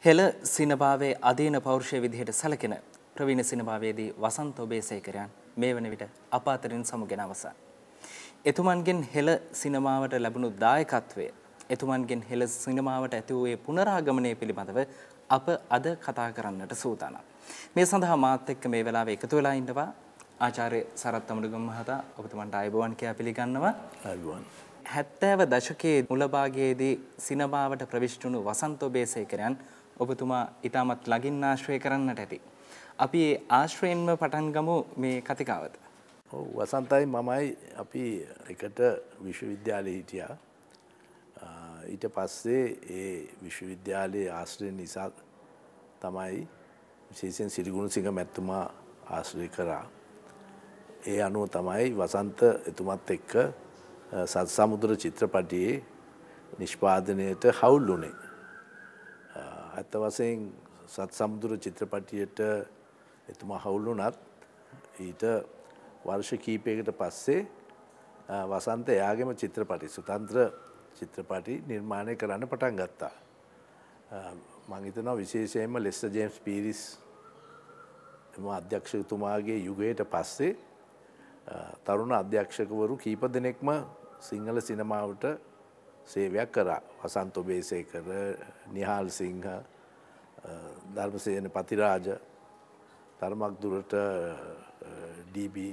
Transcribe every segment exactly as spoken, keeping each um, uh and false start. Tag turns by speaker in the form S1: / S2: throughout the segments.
S1: හෙළ සිනමාවේ අදීන පෞරුෂය විදිහට සැලකෙන ප්‍රවීණ සිනමාවේදී වසන්ත ඔබේසේකරයන් මේ වන විට අප අතරින් සමුගෙන අවසන්. එතුමන්ගෙන් හෙළ සිනමාවට ලැබුණු දායකත්වය, එතුමන්ගෙන් හෙළ සිනමාවට ඇති වූ පුනරාගමනය පිළිබඳව අප අද කතා කරන්නට සූදානම්. මේ සඳහා මාත් එක්ක මේ වෙලාවේ එකතු වෙලා ඉන්නවා ආචාර්ය සරත් අමුඩුගම මහතා. ඔබතුමන්ට ආයුබෝවන් කියා පිළිගන්නවා.
S2: ආයුබෝවන්.
S1: හැත්තෑව දශකයේ මුල භාගයේදී සිනමාවට ප්‍රවිෂ්ඨ වුණු වසන්ත ඔබේසේකරයන් ඔබතුමා ඊටමත් ළඟින් ආශ්‍රය කරන්නට ඇති. අපි ඒ ආශ්‍රයෙන්ම පටන් ගමු මේ කතිකාවත.
S2: ඔව්, වසන්තයි මමයි අපි එකට විශ්වවිද්‍යාලයේ හිටියා. ඊට පස්සේ ඒ විශ්වවිද්‍යාලයේ ආශ්‍රය නිසා තමයි විශේෂයෙන් සිරිගුණසිංහ මැතිතුමා ආශ්‍රය කරා. ඒ අනුව තමයි වසන්ත එතුමත් එක්ක සත් සමුද්‍ර චිත්‍රපටයේ නිෂ්පාදනයට හවුල් වුණේ. ඇත්ත වශයෙන් සත් සමුද්‍ර චිත්‍රපටියට එතුමා හවුල් වුණත් ඊට වර්ෂ කීපයකට පස්සේ වසන්ත එයාගේම චිත්‍රපටි ස්වතන්ත්‍ර චිත්‍රපටි නිර්මාණය කරන්න පටන් ගත්තා. මම හිතනවා විශේෂයෙන්ම ලෙස්ටර් ජේම්ස් පීරිස් එම අධ්‍යක්ෂකතුමාගේ යුගයට පස්සේ තරුණ අධ්‍යක්ෂකවරු කීප දෙනෙක්ම සිංහල සිනමාවට සේවයක් කරා. වසන්ත ඔබේසේකර, නිහාල් සිංහ, ධර්මසේන පතිරාජ, තරමක් දුරට ඩී.බී.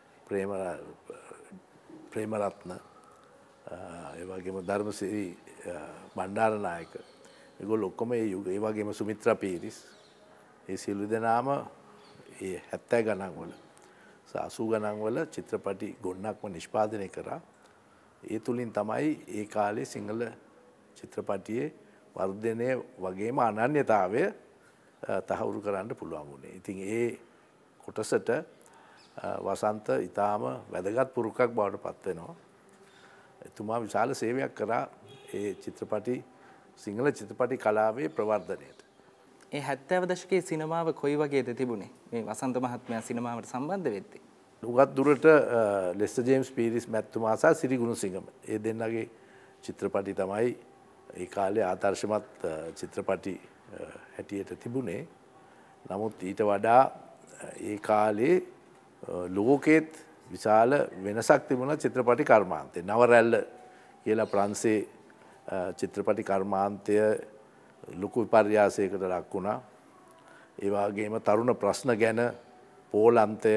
S2: ප්‍රේමරත්න, ඒ වගේම ධර්මසිරි බණ්ඩාරනායක, ඒගොල්ලෝ ඔක්කොම ඒ යුග, ඒ වගේම සුමිත්‍රා පීරිස්, ඒ සියලු දෙනාම ඒ හැත්තෑ ගණන් වල අසූ ගණන් වල චිත්‍රපටි ගොන්නක්ම නිෂ්පාදනය කරා. ඒ තුලින් තමයි ඒ කාලේ සිංහල චිත්‍රපටියේ වර්ධනය වගේම අනන්‍යතාවය තහවුරු කරන්න පුළුවන් වුණේ. ඉතින් ඒ කොටසට වසන්ත ඊටාම වැදගත් පුරුකක් බවට පත් වෙනවා. එතුමා විශාල සේවයක් කරා ඒ චිත්‍රපටි සිංහල චිත්‍රපටි කලාවේ ප්‍රවර්ධනයට.
S1: ඒ හැත්තෑව දශකයේ සිනමාව කොයි වගේද තිබුණේ මේ වසන්ත මහත්මයා සිනමාවට සම්බන්ධ වෙද්දී?
S2: උගත් දුරට ලෙස්ටර් ජේම්ස් පීරිස් මැතිතුමා සහ සිරිගුණසිංහ ඒ දෙන්නගේ චිත්‍රපටි තමයි ඒ කාලේ ආදර්ශමත් චිත්‍රපටි හැටියට තිබුණේ. නමුත් ඊට වඩා ඒ කාලේ ලෝකෙත් විශාල වෙනසක් තිබුණා චිත්‍රපටි කර්මාන්තේ. නවරැල්ල කියලා ප්‍රංශේ චිත්‍රපටි කර්මාන්තය ලොකු විපර්යාසයකට ලක් වුණා. ඒ වගේම තරුණ ප්‍රශ්න ගැන පෝලන්තය,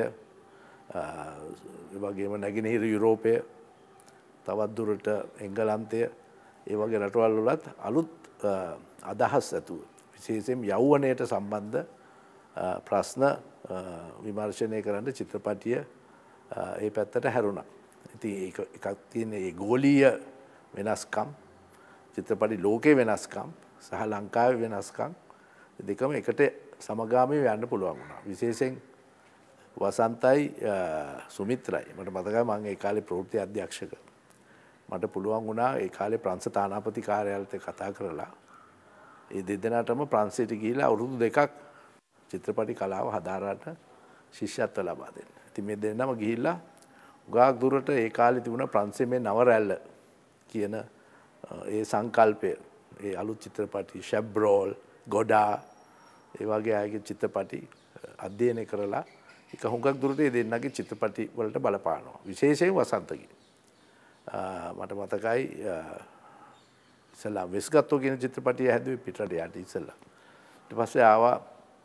S2: ඒ වගේම නැගෙනහිර යුරෝපය, තවත් දුරට එංගලන්තය, ඒ වගේ රටවල් වලත් අලුත් අදහස් ඇතුව විශේෂයෙන් යෞවනයට සම්බන්ධ ප්‍රශ්න විමර්ශනය කරන්න චිත්‍රපටිය ඒ පැත්තට හැරුණා. ඉතින් ඒක එකක් තියෙන ඒ ගෝලීය වෙනස්කම්, චිත්‍රපටි ලෝකයේ වෙනස්කම් සහ ලංකාවේ වෙනස්කම් දෙකම එකට සමගාමීව යන්න පුළුවන් වුණා. විශේෂයෙන් වසන්තයි සුමිත්‍රයි මට මතකයි මම ඒ කාලේ ප්‍රවෘත්ති අධ්‍යක්ෂක. මට පුළුවන් වුණා ඒ කාලේ ප්‍රංශ තානාපති කාර්යාලයට කතා කරලා ඒ දෙදෙනාටම ප්‍රංශයට ගිහිලා අවුරුදු දෙකක් චිත්‍රපටි කලාව හදාරන්න ශිෂ්‍යත්ව ලබා දෙන්න. ඉතින් මේ දෙන්නම ගිහිල්ලා උගාක් දුරට ඒ කාලේ තිබුණ ප්‍රංශයේ මේ නවරැල්ල කියන ඒ සංකල්පය, ඒ අලුත් චිත්‍රපටි ෂැබ්‍රෝල්, ගොඩා, ඒ වගේ අයගේ චිත්‍රපටි අධ්‍යයනය කරලා එක හුඟක් දුරට ඒ දෙන්නගේ චිත්‍රපටි වලට බලපානවා. විශේෂයෙන් වසන්තගේ. මට මතකයි ඉස්සලා වෙස්ගත්තෝ කියන චිත්‍රපටිය හැදුවේ පිටරට යට ඉස්සලා. ඊට පස්සේ ආවා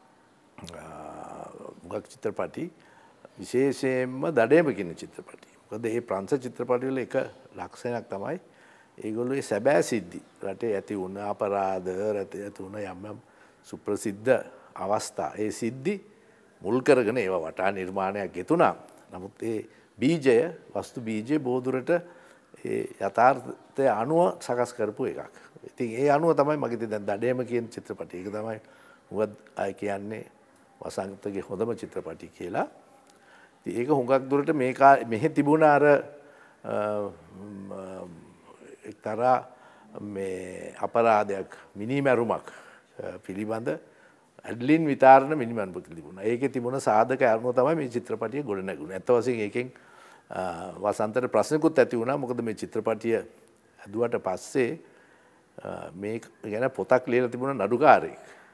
S2: හුඟක් චිත්‍රපටි, විශේෂයෙන්ම දඩයම කියන චිත්‍රපටි. මොකද මේ ප්‍රංශ චිත්‍රපටි වල එක ලක්ෂණයක් තමයි ඒගොල්ලෝ සැබෑ සිද්ධි, රටේ ඇති වුණ අපරාධ, රටේ ඇති වුණ යම් යම් සුප්‍රසිද්ධ අවස්ථා, ඒ සිද්ධි මුල් කරගෙන ඒවා වටා නිර්මාණයක් ගෙතුණා. නමුත් ඒ බීජය, වස්තු බීජය බොහෝ දුරට ඒ යථාර්ථය අනුව සකස් කරපු එකක්. ඉතින් ඒ අනුව තමයි මගේ දැන් දඩයම කියන චිත්‍රපටය. ඒක තමයි හුඟක් අය කියන්නේ වසන්තගේ හොඳම චිත්‍රපටි කියලා. ඉතින් ඒක හුඟක් දුරට මේ මෙහි තිබුණ අර එක්තරා මේ අපරාධයක්, මිනිමැරුමක් පිළිබඳ ඇඩ්ලින් විතාරණ මිනිමැරුමක් තිබුණා. ඒකේ තිබුණ සාධක අනුව තමයි මේ චිත්‍රපටිය ගොඩ නැගුණේ. ඇත්ත වශයෙන් ඒකෙන් වසන්තට ප්‍රශ්නකුත් ඇති වුණා. මොකද මේ චිත්‍රපටිය හැදුවට පස්සේ මේ ගැන පොතක් ලියලා තිබුණ නඩුකාරයෙක්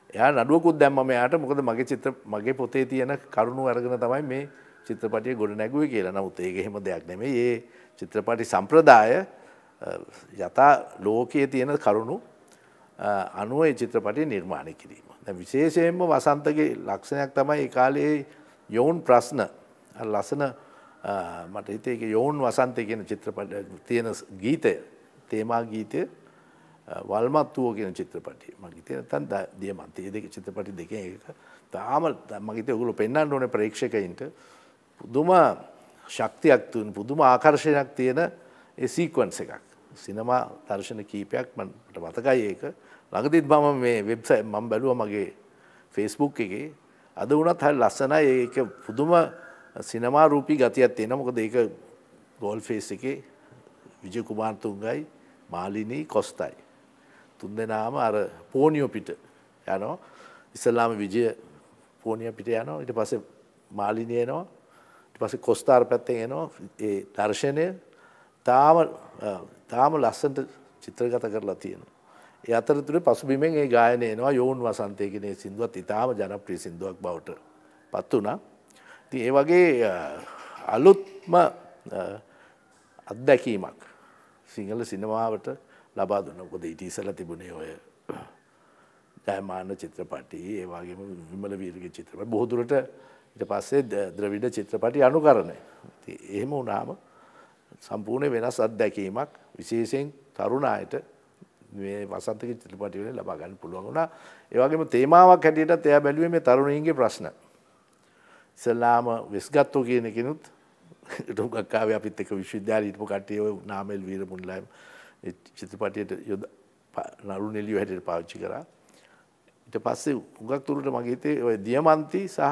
S2: එයා නඩුවකුත් දැම්මම මෙයාට මොකද මගේ චිත්‍ර මගේ පොතේ තියෙන කරුණු අරගෙන තමයි මේ චිත්‍රපටිය ගොඩ නැගුවේ කියලා. නමුත් ඒක එහෙම දෙයක් නෙමෙයි. ඒ චිත්‍රපටි සම්ප්‍රදාය යථා ලෝකයේ තියෙන කරුණු අනුව ඒ චිත්‍රපටිය නිර්මාණය කිරීම. දැන් විශේෂයෙන්ම වසන්තගේ ලක්ෂණයක් තමයි ඒ කාලේ යෝන් ප්‍රශ්න අර ලස්සන මට හිතේ ඒක යෝන් වසන්තය කියන චිත්‍රපටයේ තියෙන ගීතය තේමා ගීතය වල්මත්තුව කියන චිත්‍රපටිය මම හිතේ නැත්නම් දියමන්ති මේ දෙක චිත්‍රපටි දෙකෙන් එක තාම මම හිතේ ඔයගොල්ලෝ පෙන්වන්න ඕනේ ප්‍රේක්ෂකයින්ට පුදුම ශක්තියක් තුන පුදුම ආකර්ෂණයක් තියෙන ඒ සීක්වන්ස් එකක් සිනමා දර්ශන කීපයක් මට මතකයි ඒක ළඟදිත් මම මේ වෙබ්සයිට් මම බැලුවා මගේ Facebook එකේ අද වුණත් හරි ලස්සනයි ඒක පුදුම සිනමා රූපී ගතියක් තියෙනවා මොකද ඒක ගෝල් ෆේස් එකේ විජය කුමාර් තුංගයි මාලිනී කොස්තයි තුන් දෙනාම අර පෝනියෝ පිට යනවා ඉස්ලාම විජය පෝනියෝ පිට යනවා ඊට පස්සේ මාලිනී එනවා ඊට පස්සේ කොස්තාර පැත්තෙන් එනවා ඒ දර්ශනය තාම තාම ලස්සනට චිත්‍රගත කරලා තියෙනවා ඒ අතරතුරේ පසුබිමෙන් ඒ ගායනය එනවා යෝන් වසන්තය කියන ඒ සින්දුවත් ඉතාම ජනප්‍රිය සින්දුවක් බවට පත් වුණා ඉතින් ඒ වගේ අලුත්ම අත්දැකීමක් සිංහල සිනමාවට ලබා දුන්නා. මොකද ඊට ඉස්සෙල්ලා තිබුණේ ඔය ජයමාන චිත්‍රපටි, ඒ වගේම විමල වීරගේ චිත්‍රපටි. බොහෝ දුරට ඊට පස්සේ ද්‍රවිඩ චිත්‍රපටි අනුකරණය. ඉතින් එහෙම වුණාම සම්පූර්ණ වෙනස් අත්දැකීමක් විශේෂයෙන් තරුණ අයට මේ වසන්තගේ චිත්‍රපටි වලින් ලබා ගන්න පුළුවන් වුණා. ඒ වගේම තේමාවක් හැටියටත් එයා බැලුවේ මේ තරුණයින්ගේ ප්‍රශ්න. ඉස්ලාම වෙස්ගත්තු කියන කෙනුත් ඩොංගක් ආවේ අපිත් එක්ක විශ්වවිද්‍යාලේ හිටපු කට්ටිය ඔය නාමල් වීරමුණිලා ඒ චිත්‍රපටියට යොද නරු නෙලියෝ හැටියට පාවිච්චි කරා. ඊට පස්සේ උගක් තුරට මගේ හිතේ ඔය දියමන්ති සහ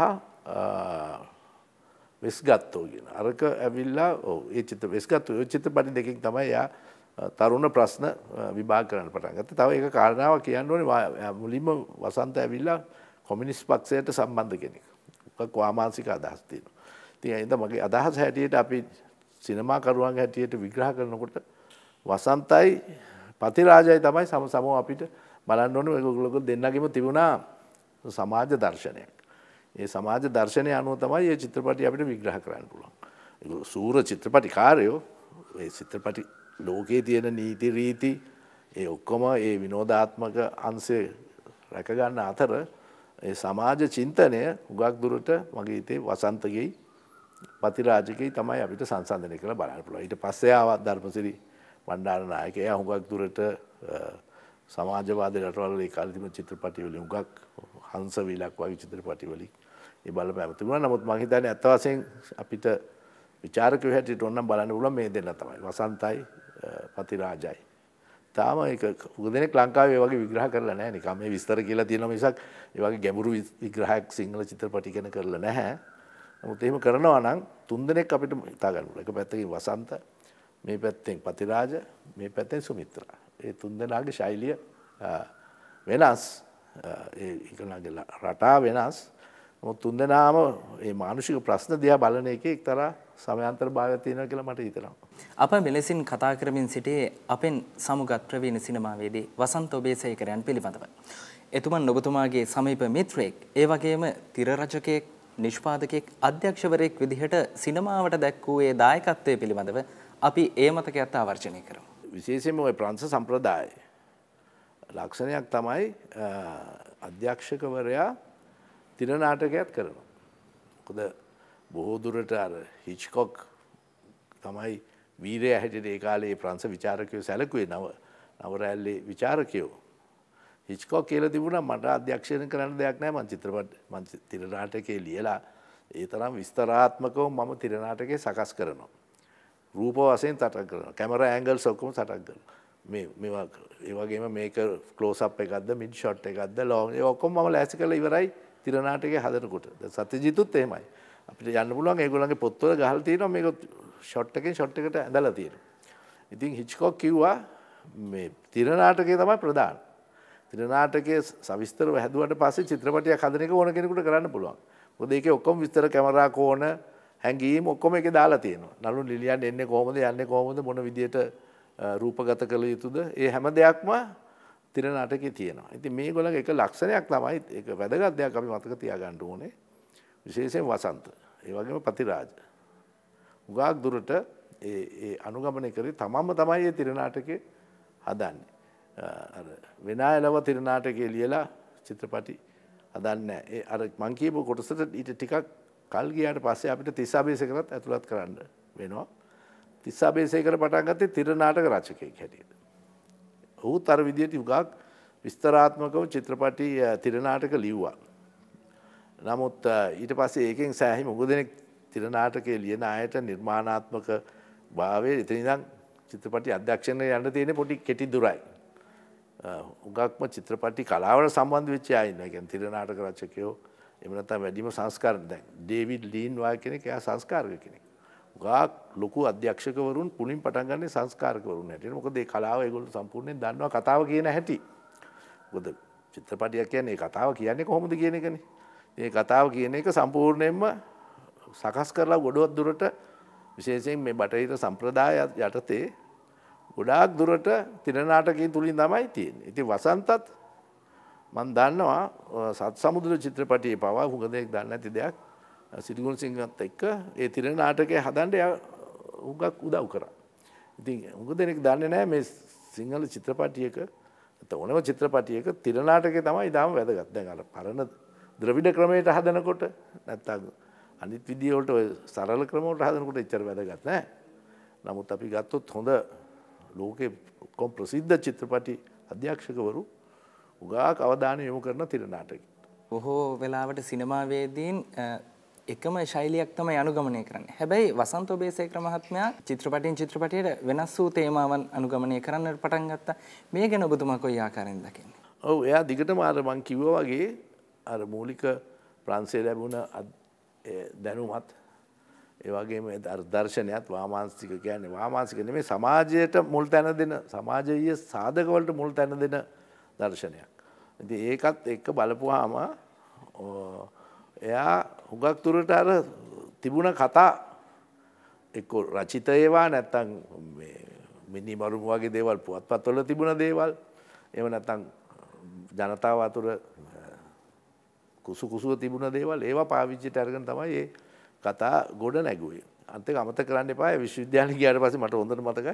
S2: වෙස්ගත්තු කියන අරක ඇවිල්ලා ඔව් ඒ චිත්‍ර වෙස්ගත්තු ඔය චිත්‍රපටි දෙකකින් තමයි යා තරුණ ප්‍රශ්න විභාග කරන්න පටන් ගත්තේ. තව එක කාරණාවක් කියන්න ඕනේ මුලින්ම වසන්ත ඇවිල්ලා කොමියුනිස්ට් පක්ෂයට සම්බන්ධ කෙනෙක්. උගක් වාමාංශික අදහස් තියෙනවා. ඉතින් ඒ හින්දා මගේ අදහස හැටියට අපි සිනමා කරුවන් හැටියට විග්‍රහ කරනකොට වසන්තයි පතිරාජයි තමයි සම සමව අපිට බලන්න ඕනේ. මේගොල්ලෝ දෙන්නගෙම තිබුණා සමාජ දර්ශනයක්. ඒ සමාජ දර්ශනය අනුව තමයි මේ චිත්‍රපටි අපිට විග්‍රහ කරන්න පුළුවන්. ඒගොල්ලෝ සූර චිත්‍රපටිකාරයෝ ඒ චිත්‍රපටි ලෝකයේ තියෙන නීති රීති ඒ ඔක්කොම ඒ විනෝදාත්මක අංශය රැක ගන්න අතර ඒ සමාජ චින්තනය උගක් දුරට මගේ හිතේ වසන්තගේ පතිරාජකේ තමයි අපිට සංසන්දනය කරලා බලන්න පුළුවන්. ඊට පස්සේ ආවා ධර්මසිරි බණ්ඩාරනායක. එයා හුඟක් දුරට සමාජවාදී රටවල ඒ කාලේ තිබුණු චිත්‍රපටි වලින් හුඟක් හංස විලක් වගේ චිත්‍රපටි වලින් ඒ බලපෑම තිබුණා. නමුත් මම හිතන්නේ අත් වශයෙන් අපිට විචාරකයෝ හැටියට ඕනනම් බලන්න පුළුවන් මේ දෙන්න තමයි. වසන්තයි පතිරාජයි. තාම ඒක උගදෙනෙක් ලංකාවේ වගේ විග්‍රහ කරලා නැහැ නිකන් මේ විස්තර කියලා තියෙනවා මිසක් ඒ වගේ ගැඹුරු විග්‍රහයක් සිංහල චිත්‍රපටි ගැන කරලා නැහැ. නමුත් එහෙම කරනවා නම් තුන් දෙනෙක් අපිට හිතා ගන්න පුළුවන්. එක පැත්තකින් වසන්ත, මේ පැත්තෙන් පතිරාජ, මේ පැත්තෙන් සුමිත්‍රා. ඒ තුන් දෙනාගේ ශෛලිය වෙනස්. ඒ එකනාගේ රටා වෙනස්. නමුත් තුන් දෙනාම මේ මානසික ප්‍රශ්න දිහා බලන එකේ එක්තරා සමයාන්තර භාවයක් තියෙනවා කියලා මට හිතෙනවා.
S1: අප මෙලෙසින් කතා කරමින් සිටියේ අපෙන් සමුගත් ප්‍රවීණ සිනමාවේදී වසන්ත ඔබේසේකරයන් පිළිබඳව. එතුමන් ඔබතුමාගේ සමීප මිත්‍රයෙක්, ඒ වගේම තිර රචකයෙක්, නිෂ්පාදකයෙක්, අධ්‍යක්ෂවරයෙක් විදිහට සිනමාවට දැක්වූ ඒ දායකත්වය පිළිබඳව අපි ඒ මතකයත් ආවර්ජනය කරමු.
S2: විශේෂයෙන්ම ওই ප්‍රංශ සම්ප්‍රදායේ ලක්ෂණයක් තමයි අධ්‍යක්ෂකවරයා තිර නාටකයක් කරනවා. මොකද බොහෝ දුරට අර හිච්කොක් තමයි වීරයා හැටියට ඒ කාලේ ප්‍රංශ විචාරකයෝ සැලකුවේ නව නවරැල්ලේ විචාරකයෝ. හිච්කොක් කියලා තිබුණා මට අධ්‍යක්ෂණය කරන්න දෙයක් නැහැ. මම චිත්‍රපට මම තිර නාටකේ ලියලා ඒ තරම් විස්තරාත්මකව මම තිර නාටකේ සකස් කරනවා. රූප වශයෙන් සටහන් කරනවා. කැමරා ඇන්ගල්ස් ඔක්කොම සටහන් කරනවා. මේ මේවා ඒ වගේම මේක ක්ලෝස් අප් එකක්ද මිඩ් ෂොට් එකක්ද ලොං ඒ ඔක්කොම මම ලෑස්ති කරලා ඉවරයි තිර නාටකේ හදනකොට. දැන් සත්‍යජිතුත් එහෙමයි. අපිට යන්න පුළුවන් ඒගොල්ලන්ගේ පොත්වල ගහලා තියෙනවා මේක ෂොට් එකෙන් ෂොට් එකට ඇඳලා තියෙනවා. ඉතින් හිච්කොක් කිව්වා මේ තිර නාටකය තමයි ප්‍රධාන. තිර නාටකයේ සවිස්තරව හැදුවට පස්සේ චිත්‍රපටයක් හදන එක ඕන කෙනෙකුට කරන්න පුළුවන්. මොකද ඒකේ ඔක්කොම විස්තර කැමරා කෝණ හැංගීම් ඔක්කොම ඒකේ දාලා තියෙනවා. නළු නිලියන් එන්නේ කොහොමද යන්නේ කොහොමද මොන විදියට රූපගත කළ යුතුද ඒ හැම දෙයක්ම තිර නාටකයේ තියෙනවා. ඉතින් මේගොල්ලන්ගේ එක ලක්ෂණයක් තමයි ඒක වැදගත් දෙයක් අපි මතක තියාගන්න ඕනේ. විශේෂයෙන් වසන්ත. ඒ වගේම පතිරාජ. උගාක් දුරට ඒ ඒ අනුගමනය කරේ තමන්ම තමයි මේ තිර නාටකේ හදන්නේ. අර විනායලව තිර නාටකයේ ලියලා චිත්‍රපටි හදන්නේ ඒ අර මං කියපු කොටසට ඊට ටිකක් කල් ගියාට පස්සේ අපිට තිස්සාබේසකරත් ඇතුළත් කරන්න වෙනවා. තිස්සාබේසකර පටන් ගත්තේ තිර නාටක රචකයෙක් හැටියට. ඔහුත් අර විදියට උගාක් විස්තරාත්මකව චිත්‍රපටි තිර නාටක ලිව්වා. නමුත් ඊට පස්සේ ඒකෙන් සෑහීම උග දෙනෙක් තිර නාටකයේ ලියන අයට නිර්මාණාත්මක භාවයේ එතන ඉඳන් චිත්‍රපටි අධ්‍යක්ෂණය යන්න තියෙන පොඩි කෙටි දුරයි. උගක්ම චිත්‍රපටි කලාවට සම්බන්ධ වෙච්ච අය ඉන්නවා. ඒ කියන්නේ තිර නාටක රචකයෝ එහෙම නැත්නම් වැඩිම සංස්කාරක දැන් ඩේවිඩ් ලීන් වගේ කෙනෙක් එයා සංස්කාරක කෙනෙක්. උගක් ලොකු අධ්‍යක්ෂකවරුන් පුලින් පටන් ගන්නේ සංස්කාරකවරුන් හැටියට. මොකද ඒ කලාව ඒගොල්ලෝ සම්පූර්ණයෙන් දන්නවා කතාව කියන හැටි. මොකද චිත්‍රපටියක් කියන්නේ කතාව කියන්නේ කොහොමද කියන එකනේ. මේ කතාව කියන එක සම්පූර්ණයෙන්ම සකස් කරලා ගොඩක් දුරට විශේෂයෙන් මේ බටහිර සම්ප්‍රදාය යටතේ ගොඩාක් දුරට තිර නාටකයේ තුලින් තමයි තියෙන්නේ. ඉතින් වසන්තත් මම දන්නවා සත් සමුද්‍ර චිත්‍රපටියේ පවා හුඟ දෙනෙක් දන්නේ නැති දෙයක් සිරිගුණ සිංහත් එක්ක ඒ තිර නාටකය හදන්න හුඟක් උදව් කරා. ඉතින් හුඟ දෙනෙක් දන්නේ නැහැ මේ සිංහල චිත්‍රපටියක ඕනම චිත්‍රපටියක තිර නාටකය තමයි ඊටම වැදගත්. දැන් අර පරණ ද්‍රවිඩ ක්‍රමයට හදනකොට නැත්තම් අනිත් විදිය වලට ඔය සරල ක්‍රම වලට හදනකොට එච්චර වැදගත් නැහැ. නමුත් අපි ගත්තොත් හොඳ ලෝකේ කොම් ප්‍රසිද්ධ චිත්‍රපටි අධ්‍යක්ෂකවරු උගාක් අවධානය යොමු කරන තිර නාටකයට.
S1: බොහෝ වෙලාවට සිනමාවේදීන් එකම ශෛලියක් තමයි අනුගමනය කරන්නේ. හැබැයි වසන්ත ඔබේසේකර මහත්මයා චිත්‍රපටින් චිත්‍රපටියට වෙනස් වූ තේමාවන් අනුගමනය කරන්නට පටන් ගත්තා. මේ ගැන ඔබතුමා කොයි ආකාරයෙන්ද දකින්නේ?
S2: ඔව් එයා දිගටම අර මං කිව්වා වගේ අර මූලික ප්‍රංශය ලැබුණ දැනුමත් ඒ වගේම දර්ශනයත් වාමාංශික කියන්නේ වාමාංශික නෙමෙයි සමාජයට මුල් තැන දෙන සමාජීය සාධක වලට මුල් තැන දෙන දර්ශනයක්. ඉතින් ඒකත් එක්ක බලපුවාම එයා හුඟක් දුරට අර තිබුණ කතා එක්ක රචිත ඒවා නැත්තම් මේ මිනිමරුම වගේ දේවල් පුවත්පත්වල තිබුණ දේවල් එහෙම නැත්තම් ජනතාව අතර කුසු කුසුව තිබුණ දේවල් ඒවා පාවිච්චිට අරගෙන තමයි මේ කතා ගොඩ නැගුවේ. අන්තික අමතක කරන්න එපා. විශ්වවිද්‍යාලෙ ගියාට පස්සේ මට හොඳට මතකයි.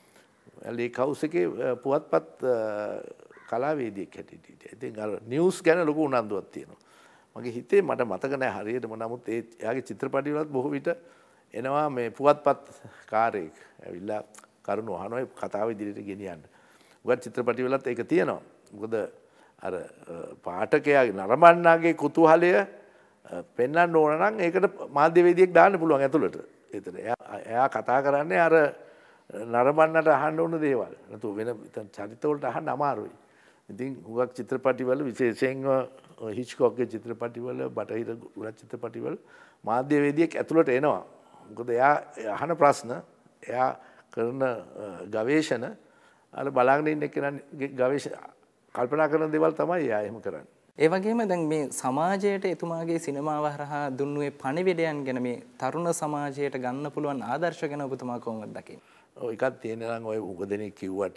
S2: ලේක් හවුස් එකේ පුවත්පත් කලාවේදියෙක් හැටියට. ඉතින් අර නිවුස් ගැන ලොකු උනන්දුවක් තියෙනවා. මගේ හිතේ මට මතක නැහැ හරියටම. නමුත් ඒ එයාගේ චිත්‍රපටි වලත් බොහෝ විට එනවා මේ පුවත්පත් කාර්යයක්. ඇවිල්ලා කරුණු අහනවා ඒ කතාව ඉදිරියට ගෙනියන්න. උගත් චිත්‍රපටි වලත් ඒක තියෙනවා. මොකද අර පාඨකයාගේ නරඹන්නාගේ කුතුහලය පෙන්වන්න ඕන නම් ඒකට මාධ්‍යවේදියෙක් දාන්න පුළුවන් ඇතුළට. ඒතර එයා කතා කරන්නේ අර නරඹන්නට අහන්න ඕන දේවල්. නැතු වෙන චරිත වලට අහන්න අමාරුයි. ඉතින් හුඟක් චිත්‍රපටිවල විශේෂයෙන්ම හිච්කොක්ගේ චිත්‍රපටිවල බටහිර ගුණ චිත්‍රපටිවල මාධ්‍යවේදියෙක් ඇතුළට එනවා. මොකද එයා අහන ප්‍රශ්න එයා කරන ගවේෂණ අර බලාගෙන ඉන්න කෙනාගේ ගවේෂණ කල්පනා කරන දේවල් තමයි එයා එහෙම කරන්නේ.
S1: ඒ වගේම දැන් මේ සමාජයට එතුමාගේ සිනමාව හරහා දුන්නුවේ පණිවිඩයන් ගැන මේ තරුණ සමාජයට ගන්න පුළුවන් ආදර්ශ ගැන ඔබතුමා කොහොමද දකින්නේ?
S2: ඔය එකක් තියෙන නම් ඔය උග දෙනෙක් කිව්වට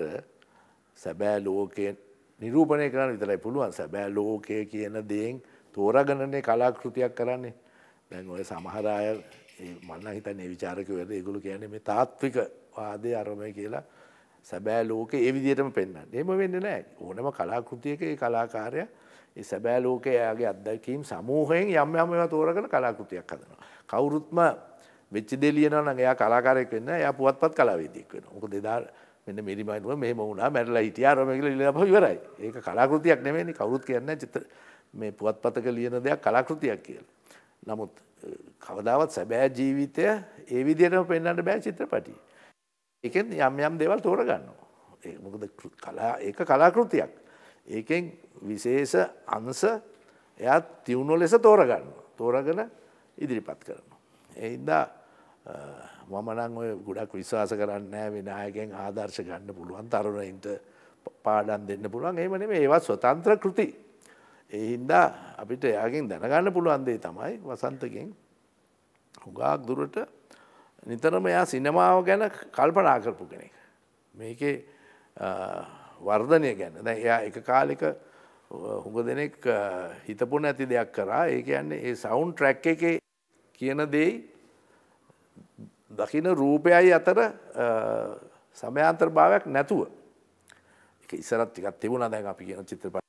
S2: සැබෑ ලෝකයේ නිරූපණය කරන්න විතරයි පුළුවන්. සැබෑ ලෝකය කියන දේෙන් තෝරාගන්නනේ කලාකෘතියක් කරන්නේ. දැන් ඔය සමහර අය මම නම් හිතන්නේ විචාරකයෝ වැඩ ඒගොල්ලෝ කියන්නේ මේ තාත්වික වාදයේ අරමයි කියලා සැබෑ ලෝකේ ඒ විදිහටම පෙන්වන්නේ. එහෙම වෙන්නේ නැහැ. ඕනම කලාකෘතියක ඒ කලාකාරයා ඒ සැබෑ ලෝකයේ එයාගේ අත්දැකීම් සමූහයෙන් යම් යම් ඒවා තෝරගෙන කලාකෘතියක් හදනවා. කවුරුත්ම වෙච්ච දේ ලියනවා නම් එයා කලාකාරයෙක් වෙන්නේ නැහැ. එයා පුවත්පත් කලාවේදියෙක් වෙනවා. මොකද එදා මෙන්න මෙරිමයිනුව මෙහෙම වුණා මැරලා හිටියා අරම කියලා ලියලා ඉවරයි. ඒක කලාකෘතියක් නෙමෙයිනේ. කවුරුත් කියන්නේ චිත්‍ර මේ පුවත්පතක ලියන දෙයක් කලාකෘතියක් කියලා. නමුත් කවදාවත් සැබෑ ජීවිතය ඒ විදිහටම පෙන්වන්න බෑ චිත්‍රපටියේ. ඒකෙන් යම් යම් දේවල් තෝරගන්නවා. ඒ මොකද කලා ඒක කලාකෘතියක්. ඒකෙන් විශේෂ අංශ එයා තියුණු ලෙස තෝරගන්නවා. තෝරගෙන ඉදිරිපත් කරනවා. ඒ හින්දා මම නම් ඔය ගොඩක් විශ්වාස කරන්නේ නැහැ විනායකයන් ආදර්ශ ගන්න පුළුවන් තරුණයින්ට පාඩම් දෙන්න පුළුවන්. එහෙම නෙමෙයි. ඒවා ස්වතන්ත්‍ර කෘති. ඒ හින්දා අපිට එයාගෙන් දැනගන්න පුළුවන් දේ තමයි වසන්තගෙන් හුඟක් දුරට නිතරම එයා සිනමාව ගැන කල්පනා කරපු කෙනෙක්. මේකේ වර්ධනය ගැන දැන් එයා එක කාලෙක හුඟ දෙනෙක් හිතපු නැති දෙයක් කරා. ඒ කියන්නේ ඒ සවුන්ඩ් ට්‍රැක් එකේ කියන දෙයි දකින්න රූපයයි අතර සමයාන්තර භාවයක් නැතුව ඒක ඉස්සරත් ටිකක් තිබුණා. දැන් අපි කියන චිත්‍රපට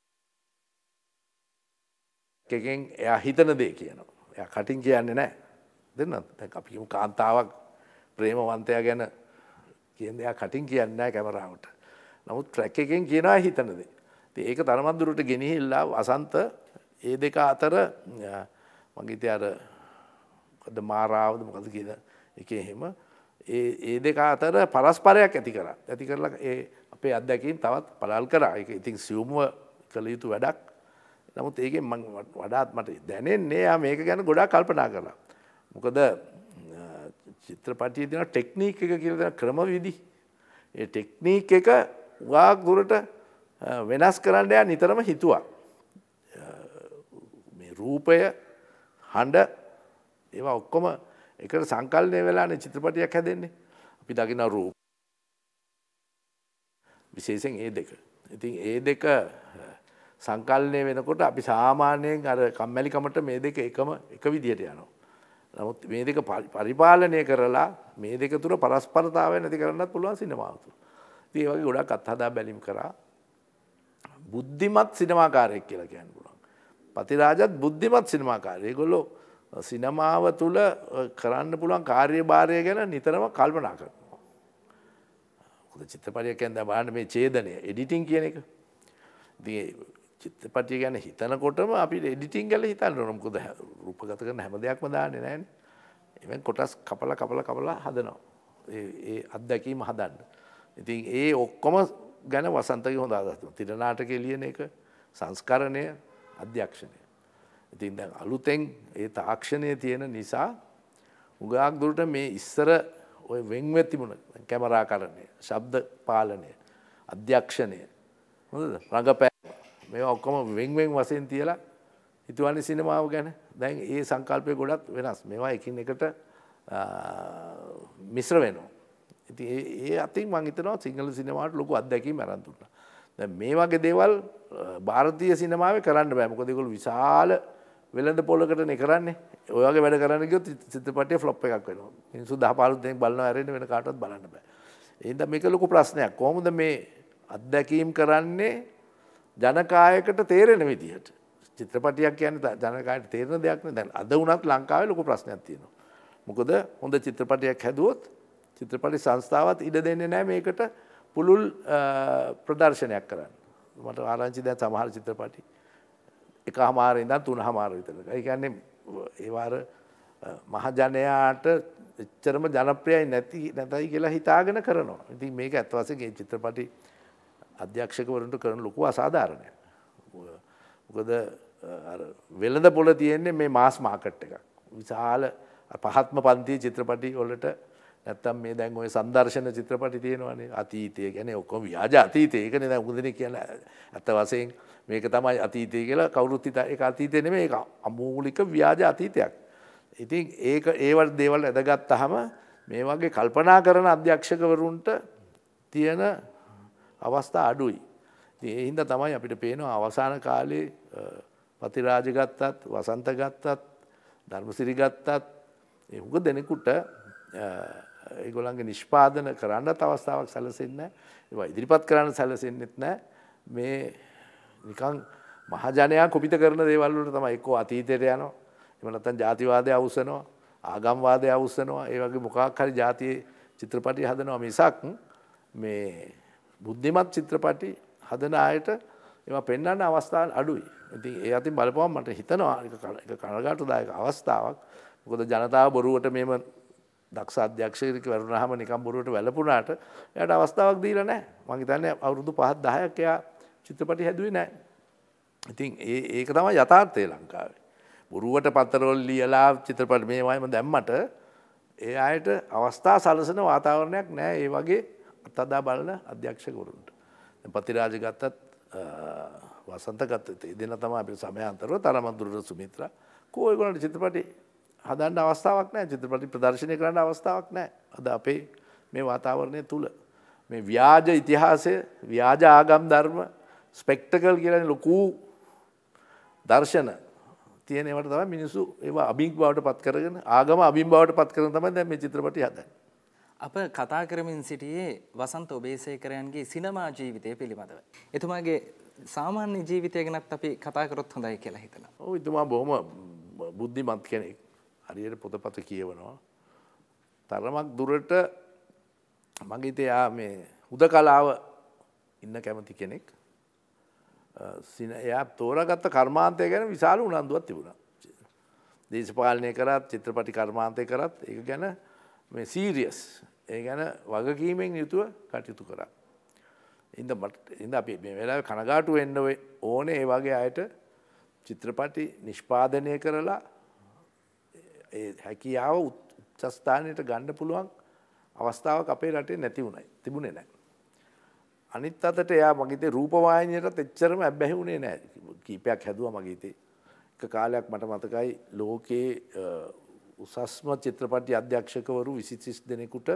S2: එකෙන් එයා හිතන දේ කියනවා. එයා කටින් කියන්නේ නැහැ. දෙන්නත් දැන් අපි කියමු කාන්තාවක් ප්‍රේමවන්තයා ගැන කියන්නේ එයා කටින් කියන්නේ නැහැ කැමරාවට. නමුත් ට්‍රැක් එකෙන් කියනවා හිතන දේ. ඉතින් ඒක තරමක් දුරට ගෙනහිල්ලා වසන්ත ඒ දෙක අතර මගේ ඉතින් අර මොකද මාරාවද මොකද කියන එකේ එහෙම ඒ ඒ දෙක අතර පරස්පරයක් ඇති කරා. ඇති කරලා ඒ අපේ අත්දැකීම් තවත් පළල් කරා. ඒක ඉතින් සියුම්ව කළ යුතු වැඩක්. නමුත් ඒකෙන් මම වඩාත් මට දැනෙන්නේ යා මේක ගැන ගොඩාක් කල්පනා කළා. මොකද චිත්‍රපටියේ තියෙන ටෙක්නික් එක කියලා දෙන ක්‍රමවිදි. ඒ ටෙක්නික් එක වාග් දුරට වෙනස් කරන්න යා නිතරම හිතුවා. මේ රූපය, හඬ ඒවා ඔක්කොම එකට සංකල්පණය වෙලානේ චිත්‍රපටියක් හැදෙන්නේ. අපි දකින රූප විශේෂයෙන් ඒ දෙක. ඉතින් ඒ දෙක සංකල්පණය වෙනකොට අපි සාමාන්‍යයෙන් අර කම්මැලිකමට මේ දෙක එකම එක විදියට යනවා. නමුත් මේ දෙක පරිපාලනය කරලා මේ දෙක තුර පරස්පරතාවය නැති කරන්නත් පුළුවන් සිනමාව තුළ. ඉතින් ඒ වගේ ගොඩක් අත්හදා බැලීම් කරා. බුද්ධිමත් සිනමාකාරයෙක් කියලා කියන්න පුළුවන්. පතිරාජත් බුද්ධිමත් සිනමාකාරයෙක්. ඒගොල්ලෝ සිනමාව තුළ කරන්න පුළුවන් කාර්යභාරය ගැන නිතරම කල්පනා කරනවා. මොකද චිත්‍රපටයක් කියන්නේ බලන්න මේ ඡේදනය, එඩිටින් කියන එක. ඉතින් චිත්‍රපටිය ගැන හිතනකොටම අපි එඩිටින් ගැන හිතන්න ඕන. මොකද රූපගත කරන හැම දෙයක්ම දාන්නේ නැහැනේ. එවෙන් කොටස් කපලා කපලා කපලා හදනවා. ඒ ඒ අත්දැකීම හදන්න. ඉතින් ඒ ඔක්කොම ගැන වසන්තගේ හොඳ අදහස් තියෙනවා. තිර නාටකයේ ලියන එක, සංස්කරණය, අධ්‍යක්ෂණය. ඉතින් දැන් අලුතෙන් ඒ තාක්ෂණය තියෙන නිසා උගාක් දුරට මේ ඉස්සර ඔය වෙන්වෙ තිබුණ කැමරාකරණය, ශබ්ද පාලනය, අධ්‍යක්ෂණය, හොඳද? රංගපෑම මේවා ඔක්කොම වෙන් වෙන් වශයෙන් තියලා හිතුවන්නේ සිනමාව ගැන. දැන් ඒ සංකල්පය ගොඩක් වෙනස්. මේවා එකින් එකට මිශ්‍ර වෙනවා. ඉතින් ඒ ඒ අතින් මම හිතනවා සිංහල සිනමාවට ලොකු අත්දැකීම් අරන් දුන්නා. දැන් මේ වගේ දේවල් ಭಾರತೀಯ සිනමාවේ කරන්න බෑ. මොකද ඒගොල්ලෝ විශාල වෙළඳ පොලකටනේ කරන්නේ. ඔය වගේ වැඩ කරන්න ගියොත් චිත්‍රපටයේ ෆ්ලොප් එකක් වෙනවා. මිනිස්සු දහ පහළොස් දෙනෙක් බලනවා ඇරෙන්න වෙන කාටවත් බලන්න බෑ. ඒ හින්දා මේක ලොකු ප්‍රශ්නයක්. කොහොමද මේ අත්දැකීම් කරන්නේ ජනකායකට තේරෙන විදිහට? චිත්‍රපටියක් කියන්නේ ජනකායට තේරෙන දෙයක් නේ. දැන් අද වුණත් ලංකාවේ ලොකු ප්‍රශ්නයක් තියෙනවා. මොකද හොඳ චිත්‍රපටියක් හැදුවොත් චිත්‍රපටි සංස්ථාවත් ඉඩ දෙන්නේ නැහැ මේකට පුළුල් ප්‍රදර්ශනයක් කරන්න. මට ආරංචි දැන් සමහර චිත්‍රපටි එකමාර ඉඳන් තුනමාර විතර. ඒ කියන්නේ ඒ වාර මහජනයාට එච්චරම ජනප්‍රියයි නැති නැතයි කියලා හිතාගෙන කරනවා. ඉතින් මේක ඇත්ත වශයෙන්ම මේ චිත්‍රපටි අධ්‍යක්ෂකවරුන්ට කරන ලොකු අසාධාරණයක්. මොකද අර වෙළඳ පොළ තියෙන්නේ මේ මාස් මාකට් එකක්. විශාල පහත්ම පන්තියේ චිත්‍රපටි වලට නැත්තම් මේ දැන් ඔය සංදර්ශන චිත්‍රපටි තියෙනවානේ අතීතය කියන්නේ ඔක්කොම ව්‍යාජ අතීතය. ඒකනේ දැන් උගදෙනේ කියලා ඇත්ත වශයෙන් මේක තමයි අතීතය කියලා කවුරුත් හිතා ඒක අතීතය නෙමෙයි ඒක අමූලික ව්‍යාජ අතීතයක්. ඉතින් ඒක ඒවට දේවල් ඇදගත්තාම මේ වගේ කල්පනා කරන අධ්‍යක්ෂකවරුන්ට තියෙන අවස්ථා අඩුයි. ඉතින් ඒ හින්දා තමයි අපිට පේනවා අවසාන කාලේ පතිරාජ ගත්තත් වසන්ත ගත්තත් ධර්මසිරි ගත්තත් ඒ උග දෙනෙකුට ඒගොල්ලන්ගේ නිෂ්පාදන කරන්නත් අවස්ථාවක් සැලසෙන්නේ නැහැ. ඒවා ඉදිරිපත් කරන්න සැලසෙන්නෙත් නැහැ. මේ නිකන් මහජනයා කුපිත කරන දේවල් වලට තමයි එක්කෝ අතීතයට යනවා. එහෙම නැත්නම් ජාතිවාදය අවුස්සනවා, ආගම්වාදය අවුස්සනවා. ඒ වගේ මොකක් හරි ජාතියේ චිත්‍රපටි හදනවා මිසක් මේ බුද්ධිමත් චිත්‍රපටි හදන අයට ඒවා පෙන්වන්න අවස්ථා අඩුයි. ඉතින් ඒ අතින් බලපුවම මට හිතෙනවා ඒක කනගාටුදායක අවස්ථාවක්. මොකද ජනතාව බොරුවට මේම දක්ෂ අධ්‍යක්ෂකෙක් වරුණාම නිකම් බොරුවට වැළපුණාට එයාට අවස්ථාවක් දීලා නැහැ. මම හිතන්නේ අවුරුදු පහක් දහයක් එයා චිත්‍රපටි හැදුවේ නැහැ. ඉතින් ඒ ඒක තමයි යථාර්ථය ලංකාවේ. බොරුවට පත්තරවල ලියලා චිත්‍රපට මේවයිම දැම්මට ඒ අයට අවස්ථා සලසන වාතාවරණයක් නැහැ. ඒ වගේ අත්දැක බලන අධ්‍යක්ෂකවරුන්ට. දැන් පතිරාජ ගත්තත් වසන්ත ගත්තත් ඒ දෙන්න තමයි අපේ සමයාන්තරව තරමදුරට සුමිත්‍රා කෝ ඒගොල්ලන්ට චිත්‍රපටි හදන්න අවස්ථාවක් නැහැ. චිත්‍රපටි ප්‍රදර්ශනය කරන්න අවස්ථාවක් නැහැ. අද අපේ මේ වාතාවරණය තුල මේ ව්‍යාජ ඉතිහාසය ව්‍යාජ ආගම් ධර්ම ස්පෙක්ටකල් කියලා ලොකු දර්ශන තියෙන ඒවට තමයි මිනිස්සු ඒවා අභික් බවට පත් කරගෙන ආගම අභිම් බවට පත් කරන තමයි දැන් මේ චිත්‍රපටි හදන්නේ.
S1: අප කතා කරමින් සිටියේ වසන්ත ඔබේසේකරයන්ගේ සිනමා ජීවිතය පිළිබඳව. එතුමාගේ සාමාන්‍ය ජීවිතය ගැනත් අපි කතා කරොත් හොඳයි කියලා හිතනවා.
S2: ඔව් එතුමා බොහොම බුද්ධිමත් කෙනෙක්. හරියට පොතපත කියවනවා. තරමක් දුරට මගේ තියා මේ හුදකලාව ඉන්න කැමති කෙනෙක්. එයා තෝරාගත්ත කර්මාන්තය ගැන විශාල උනන්දුවක් තිබුණා. දේශපාලනය කරත් චිත්‍රපටි කර්මාන්තය කරත් ඒක ගැන මේ සීරියස් ඒ ගැන වගකීමෙන් යුතුව කටයුතු කරා. ඉඳ ඉඳ අපි මේ වෙලාවේ කනගාටු වෙන්න ඕනේ ඒ වගේ අයට චිත්‍රපටි නිෂ්පාදනය කරලා ඒ හැකියාව උච්චස්ථානයට ගන්න පුළුවන් අවස්ථාවක් අපේ රටේ නැති වුණයි. තිබුණේ නැහැ. අනිත් අතට එයා මගේ හිතේ රූපවාහිනියටත් එච්චරම ඇබ්බැහි වුණේ නැහැ. කීපයක් හැදුවා මගේ හිතේ. එක කාලයක් මට මතකයි ලෝකේ උසස්ම චිත්‍රපටි අධ්‍යක්ෂකවරු විසිතිස් දෙනෙකුට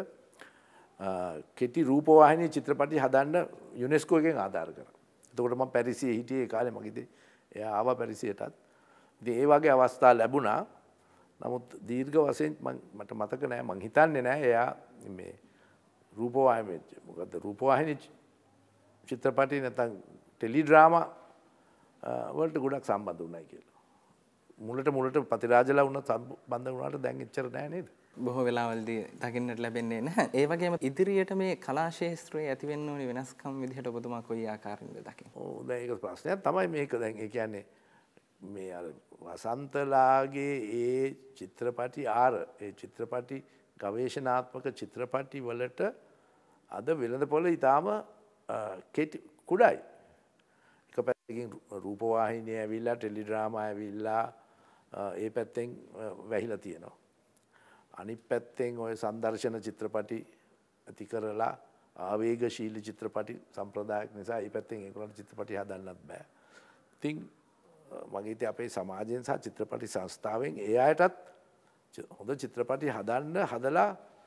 S2: කෙටි රූපවාහිනී චිත්‍රපටි හදන්න යුනෙස්කෝ එකෙන් ආධාර කරා. එතකොට මම පැරිසියේ හිටියේ ඒ කාලේ මගේ හිතේ. එයා ආවා පැරිසියටත්. ඉතින් ඒ වගේ අවස්ථා ලැබුණා. නමුත් දීර්ඝ වශයෙන් මට මතක නෑ මං හිතන්නේ නෑ එයා මේ රූපවාහිනී මොකද්ද රූපවාහිනී චිත්‍රපටි නැත්නම් ටෙලි ඩ්‍රාමා වලට ගොඩක් සම්බන්ධ වුණයි කියලා. මුලට මුලට පතිරාජලා වුණා සම්බන්ධ වුණාට දැන් එච්චර නෑ නේද?
S1: බොහෝ වෙලාවලදී දකින්නට ලැබෙන්නේ නැහැ. ඒ වගේම ඉදිරියට මේ කලා ශාස්ත්‍රයේ ඇති වෙන්න ඕනි වෙනස්කම් විදිහට ඔබතුමා කොයි ආකාරයෙන්ද දකින්නේ?
S2: ඔව් දැන් ඒක ප්‍රශ්නයක් තමයි මේක. දැන් ඒ කියන්නේ මේ අර වසන්තලාගේ ඒ චිත්‍රපටි ආර ඒ චිත්‍රපටි ගවේෂණාත්මක චිත්‍රපටි වලට අද වෙළඳපොළ ඊටාම කෙටි කුඩායි. එක පැත්තකින් රූපවාහිනිය ඇවිල්ලා ටෙලි ඩ්‍රාමා ඇවිල්ලා ඒ පැත්තෙන් වැහිලා තියෙනවා. අනිත් පැත්තෙන් ওই සංදර්ශන චිත්‍රපටි ඇති කරලා ආවේගශීලී චිත්‍රපටි සම්ප්‍රදායක් නිසා ඒ පැත්තෙන් ඒගොල්ලන්ට චිත්‍රපටි හදන්නත් බෑ. ඉතින් මගේ හිතේ අපේ සමාජයෙන් සහ චිත්‍රපටි සංස්ථාවෙන් ඒ අයටත් හොඳ චිත්‍රපටි හදන්න හදලා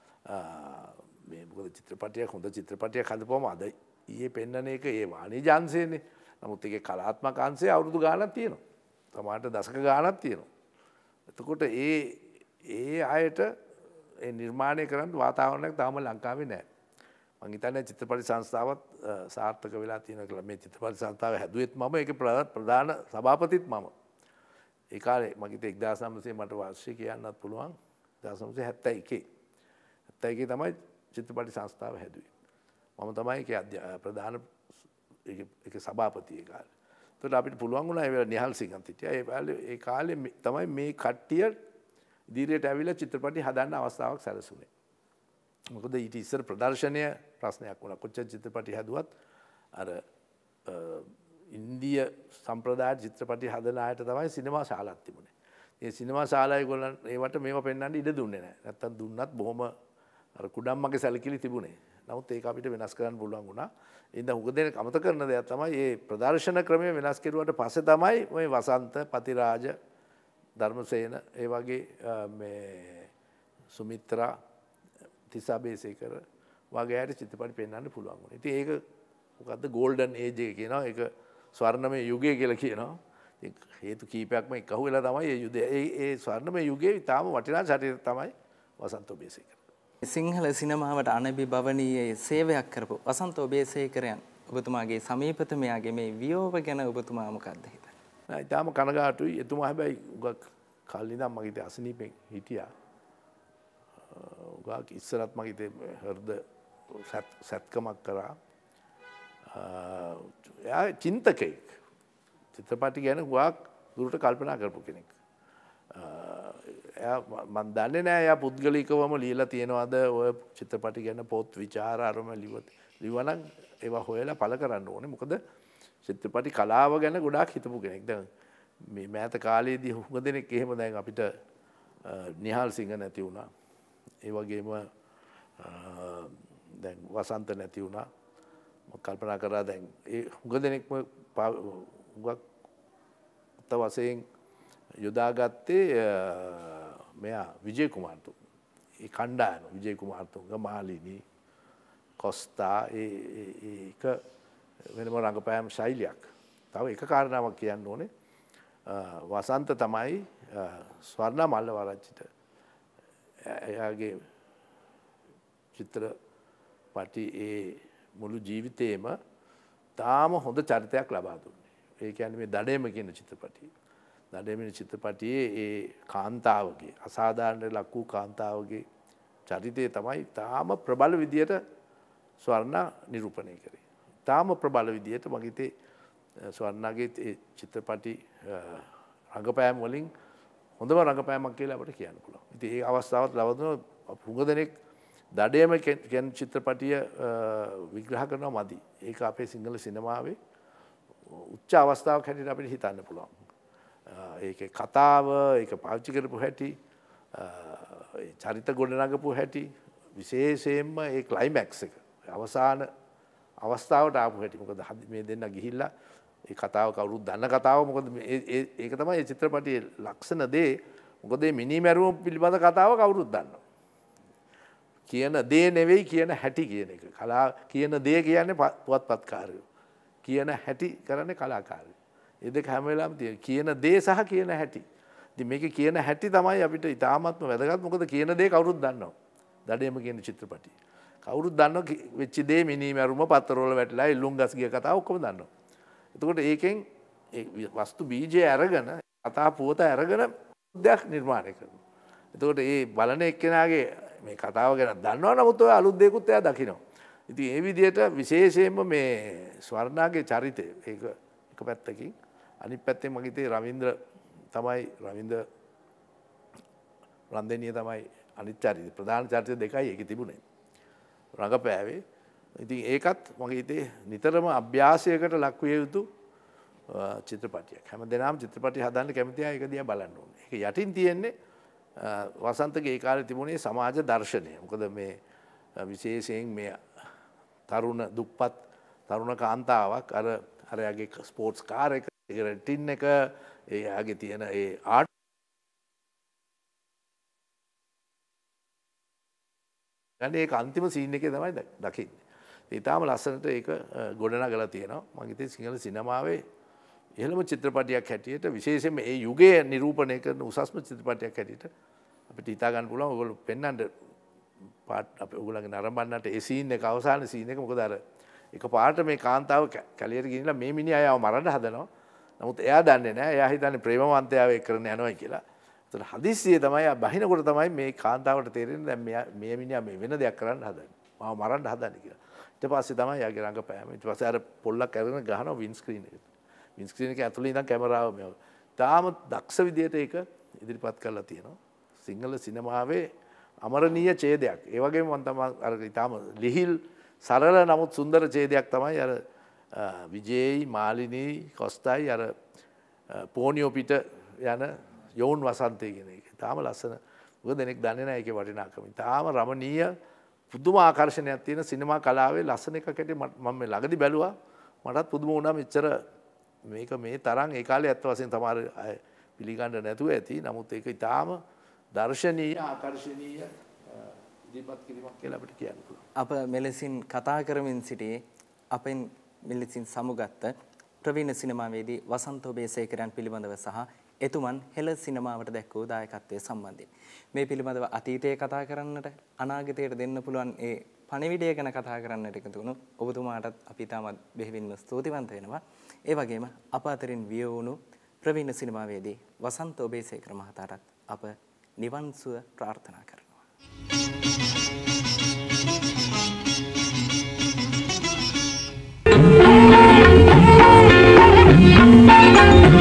S2: මේ මොකද චිත්‍රපටියක් හොඳ චිත්‍රපටියක් හදපුවම අද ඊයේ පෙන්වන එක ඒ වාණිජ අංශයනේ. නමුත් ඒකේ කලාත්මක අංශය අවුරුදු ගාණක් තියෙනවා. සමහරට දශක ගාණක් තියෙනවා. එතකොට ඒ ඒ අයට ඒ නිර්මාණය කරන්න වාතාවරණයක් තාම ලංකාවේ නැහැ. මං හිතන්නේ චිත්‍රපටි සංස්ථාවත් සාර්ථක වෙලා තියෙනවා කියලා. මේ චිත්‍රපටි සංස්ථාව හැදුවෙත් මම ඒකේ ප්‍රධාන සභාපතිත් මම. ඒ කාලේ මගේ හිතේ එක්දාස් නවසිය මට වර්ෂය කියන්නත් පුළුවන්. එක්දාස් නවසිය හැත්තෑ එකේ. හැත්තෑ එකේ තමයි චිත්‍රපටි සංස්ථාව හැදුවේ. මම තමයි ඒකේ ප්‍රධාන ඒකේ සභාපති ඒ කාලේ. ඒකට අපිට පුළුවන් වුණා ඒ වෙලාවේ නිහල් සිංහත් හිටියා. ඒ කාලේ ඒ කාලේ තමයි මේ කට්ටිය ඉදිරියට ඇවිල්ලා චිත්‍රපටි හදන්න අවස්ථාවක් සැලසුනේ. මොකද ඊට ඉස්සර ප්‍රදර්ශනය ප්‍රශ්නයක් වුණා. කොච්චර චිත්‍රපටි හැදුවත් අර ඉන්දිය සම්ප්‍රදාය චිත්‍රපටි හදන අයට තමයි සිනමා ශාලාවක් තිබුණේ. ඒ සිනමා ශාලා ඒගොල්ලන් ඒවට මේව පෙන්වන්න ඉඩ දුන්නේ නැහැ. නැත්තම් දුන්නත් බොහොම අර කුඩම්මගේ සැලකිලි තිබුණේ. නමුත් ඒක අපිට වෙනස් කරන්න පුළුවන් වුණා. ඒ හින්දා උග දෙනෙක් අමතක කරන දෙයක් තමයි මේ ප්‍රදර්ශන ක්‍රමය වෙනස් කෙරුවට පස්සේ තමයි ওই වසන්ත, පතිරාජ, ධර්මසේන ඒ වගේ මේ සුමිත්‍රා තිසාබේසේකර වගේ අයට චිත්‍රපටි පෙන්වන්න පුළුවන් වුණා. ඉතින් ඒක මොකද්ද ගෝල්ඩන් ඒජ් එක කියනවා. ඒක ස්වර්ණමය යුගය කියලා කියනවා. හේතු කීපයක්ම එකහුව වෙලා තමයි මේ යුගය. ඒ ඒ ස්වර්ණමය යුගයේ ඊටාම වටිනා ශරීරය තමයි වසන්ත ඔබේසේකර.
S1: සිංහල සිනමාවට අනබිබවනීය සේවයක් කරපු වසන්ත ඔබේසේකරයන් ඔබතුමාගේ සමීපතමයාගේ මේ වියෝව ගැන ඔබතුමා මොකක්ද හිතන්නේ?
S2: නෑ ඊටාම කනගාටුයි. එතුමා හැබැයි උගක් කල් ඉඳන් මගේ ඉතින් අසනීපෙන් හිටියා. උගක් ඉස්සරත් මගේ ඉතින් හෘද සැත්කමක් කරා. එයා චින්තකෙක්. චිත්‍රපටි ගැන උගක් දුරට කල්පනා කරපු කෙනෙක්. එයා මන් දන්නේ නෑ එයා පුද්ගලිකවම ලියලා තියනවාද ඔය චිත්‍රපටි ගැන පොත් විචාර අරම ලිව්වත් ලිවනම් ඒවා හොයලා පළ කරන්න ඕනේ. මොකද චිත්‍රපටි කලාව ගැන ගොඩාක් හිතපු කෙනෙක්. දැන් මේ මෑත කාලේදී හුඟ දෙනෙක් එහෙම දැන් අපිට නිහාල් සිංහ නැති වුණා. ඒ වගේම දැන් වසන්ත නැති වුණා. මම කල්පනා කරා දැන් ඒ හුඟ දෙනෙක්ම හුඟක් අත වශයෙන් යොදාගත්තේ මෙයා විජේ කුමාරතුංග. ඒ කණ්ඩායම විජේ කුමාරතුංග, මාලිනී, කොස්තා ඒක වෙනම රංගපෑම් ශෛලියක්. තව එක කාරණාවක් කියන්න ඕනේ. වසන්ත තමයි ස්වර්ණා මල්ලවරච්චිට එයාගේ චිත්‍රපටි ඒ මුළු ජීවිතේම තාම හොඳ චරිතයක් ලබා දුන්නේ. ඒ කියන්නේ මේ දඩේම කියන චිත්‍රපටිය. දඩේම චිත්‍රපටියේ ඒ කාන්තාවගේ අසාධාරණ ලක් වූ කාන්තාවගේ චරිතය තමයි තාම ප්‍රබල විදියට ස්වර්ණා නිරූපණය කරේ. තාම ප්‍රබල විදියට මගේ හිතේ ස්වර්ණාගේ ඒ චිත්‍රපටි රංගපෑම් වලින් හොඳම රංගපෑමක් කියලා අපිට කියන්න පුළුවන්. ඉතින් ඒ අවස්ථාවත් ලබන හුඟ දෙනෙක් දඩේම කියන චිත්‍රපටිය විග්‍රහ කරනවා මදි. ඒක අපේ සිංහල සිනමාවේ උච්ච අවස්ථාවක් හැටියට අපිට හිතන්න පුළුවන්. ඒකේ කතාව, ඒක පාවිච්චි කරපු හැටි, චරිත ගොඩනගපු හැටි, විශේෂයෙන්ම ඒ ක්ලයිමැක්ස් එක අවසාන අවස්ථාවට ආපු හැටි. මොකද මේ දෙන්න ගිහිල්ලා ඒ කතාව කවුරුත් දන්න කතාව. මොකද ඒක තමයි මේ චිත්‍රපටියේ ලක්ෂණ දේ. මොකද මේ මිනිමැරුම පිළිබඳ කතාව කවුරුත් දන්නවා. කියන දේ නෙවෙයි කියන හැටි කියන එක. කලා කියන දේ කියන්නේ පුවත්පත්කාරයෝ. කියන හැටි කරන්නේ කලාකාරයෝ. ඒ දෙක හැම වෙලාවෙම තියෙන. කියන දේ සහ කියන හැටි. ඉතින් මේකේ කියන හැටි තමයි අපිට ඉතාමත්ම වැදගත්. මොකද කියන දේ කවුරුත් දන්නවා. දඩේම කියන චිත්‍රපටිය. කවුරුත් දන්නවා වෙච්ච දේ මිනිමැරුම පත්තරවල වැටලා ඉල්ලුම් ගස් ගිය කතාව ඔක්කොම දන්නවා. එතකොට ඒකෙන් ඒ වස්තු බීජය අරගෙන කතා පුවත අරගෙන දෙයක් නිර්මාණය කරනවා. එතකොට ඒ බලන එක්කෙනාගේ මේ කතාව ගැන දන්නවා, නමුත් ඔය අලුත් දෙයක්ත් එයා දකිනවා. ඉතින් ඒ විදිහට විශේෂයෙන්ම මේ ස්වර්ණාගේ චරිතය ඒක එක පැත්තකින්, අනිත් පැත්තෙන් මගේ හිතේ රවීන්ද්‍ර තමයි රවීන්ද්‍ර රන්දෙනිය තමයි අනිත් චරිතය. ප්‍රධාන චරිත දෙකයි ඒකේ තිබුණේ රංගපෑවේ. ඉතින් ඒකත් මගේ හිතේ නිතරම අභ්‍යාසයකට ලක් විය යුතු චිත්‍රපටියක්. හැමදෙනාම චිත්‍රපටි හදන්න කැමති අය ඒක දිහා බලන්න ඕනේ. ඒක යටින් තියෙන්නේ වසන්තගේ ඒ කාලේ තිබුණේ සමාජ දර්ශනය. මොකද මේ විශේෂයෙන් මේ තරුණ දුප්පත් තරුණ කාන්තාවක් අර අරයාගේ ස්පෝර්ට්ස් කාර් එක, ඒ ටින් එක, එයාගේ තියෙන ඒ ආර්ට් ගන්නේ ඒක අන්තිම සීන් එකේ තමයි දකින්නේ. ඉතාලම ලස්සනට ඒක ගොඩනගලා තියෙනවා. මම හිතේ සිංහල සිනමාවේ ඉහළම චිත්‍රපටයක් හැටියට, විශේෂයෙන්ම ඒ යුගයේ නිරූපණය කරන උසස්ම චිත්‍රපටයක් හැටියට අපිට හිතා ගන්න පුළුවන්. ඔයගොල්ලෝ පෙන්වන්න පාට අපේ ඔයගොල්ලන්ගේ නරඹන්නට ඒ සීන් එක, අවසාන සීන් එක. මොකද අර එක පාට මේ කාන්තාව කැලියට ගිහිල්ලා මේ මිනිහා අයව මරන්න හදනවා. නමුත් එයා දන්නේ නැහැ. එයා හිතන්නේ ප්‍රේමවන්තයාව එක් කරන්න යනවායි කියලා. ඒතර හදිස්සියේ තමයි ආ බහිනකොට තමයි මේ කාන්තාවට තේරෙන්නේ දැන් මෙයා මේ මිනිහා මේ වෙන දෙයක් කරන්න හදන්නේ. මාව මරන්න හදන්නේ කියලා. ඊට පස්සේ තමයි යාගේ රංගපෑම. ඊට පස්සේ අර පොල්ලක් අරගෙන ගහනවා වින් ස්ක්‍රීන් එකට. වින් ස්ක්‍රීන් එක ඇතුලේ ඉඳන් කැමරාව මේව. තාම දක්ෂ විදියට ඒක ඉදිරිපත් කරලා තියෙනවා. සිංහල සිනමාවේ අමරණීය ඡේදයක්. ඒ වගේම මම තමයි අර ඊටාම ලිහිල් සරල නමුත් සුන්දර ඡේදයක් තමයි අර විජේයි මාලිනී කොස්තායි අර පෝනියෝ පිට යන යෝන් වසන්තය කියන එක. තාම ලස්සන. මොකද දෙනෙක් දන්නේ නැහැ ඒකේ වටිනාකම. තාම රමණීය පුදුම ආකර්ෂණයක් තියෙන සිනමා කලාවේ ලස්සන එකක් හැටියට මම මේ ළඟදි බැලුවා. මටත් පුදුම වුණා මෙච්චර මේක මේ තරම් ඒ කාලේ ඇත්ත වශයෙන් තමයි පිළිගන්න නැතුව ඇති. නමුත් ඒක ඊටාම දර්ශනීය ආකර්ෂණීය ඉදිරිපත් කිරීමක් කියලා අපිට කියන්න පුළුවන්.
S1: අප මෙලෙසින් කතා කරමින් සිටියේ අපෙන් මෙලෙසින් සමුගත්ත ප්‍රවීණ සිනමාවේදී වසන්ත ඔබේසේකරයන් පිළිබඳව සහ එතුමන් හෙළ සිනමාවට දැක්වූ දායකත්වයේ සම්බන්ධයෙන් මේ පිළිබඳව අතීතයේ කතා කරන්නට, අනාගතයට දෙන්න පුළුවන් ඒ පණිවිඩය ගැන කතා කරන්නට එකතු වුණු ඔබතුමාටත් අපි තාමත් බෙහෙවින්ම ස්තුතිවන්ත වෙනවා. ඒ වගේම අප අතරින් විය වුණු ප්‍රවීණ සිනමාවේදී වසන්ත ඔබේසේකර මහතාටත් අප නිවන් සුව ප්‍රාර්ථනා කරනවා.
S3: Thank you.